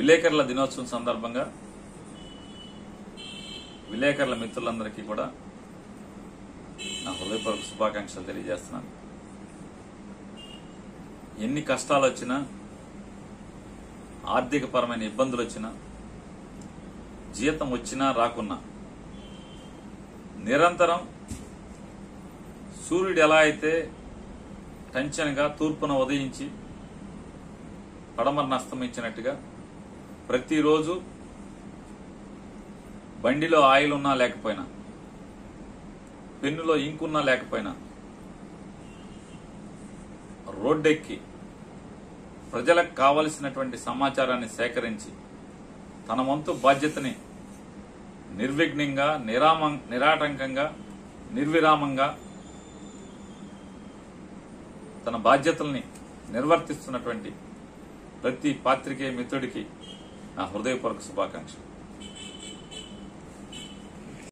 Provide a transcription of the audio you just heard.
విలేకరుల దినోత్సవం సందర్భంగా విలేకరుల మిత్రులందరికీ కూడా నా హృదయపూర్వక శుభాకాంక్షలు తెలియజేస్తున్నాను. ఎన్ని కష్టాలు వచ్చినా, ఆర్థికపరమైన ఇబ్బందులు వచ్చినా, జీతం వచ్చినా రాకున్నా నిరంతరం సూర్యుడు ఎలా అయితే టెన్షన్గా తూర్పున ఉదయించి పడమరన అస్తమించినట్టుగా ప్రతిరోజు బండిలో ఆయిల్ ఉన్నా లేకపోయినా, పెన్నులో ఇంకున్నా లేకపోయినా రోడ్డెక్కి ప్రజలకు కావలసినటువంటి సమాచారాన్ని సేకరించి తన వంతు బాధ్యతని నిర్విఘ్నంగా, నిరాటంకంగా, నిర్విరామంగా తన బాధ్యతల్ని నిర్వర్తిస్తున్నటువంటి ప్రతి పాత్రికేయ మిత్రుడికి నా హృదయపూర్వక శుభాకాంక్షలు.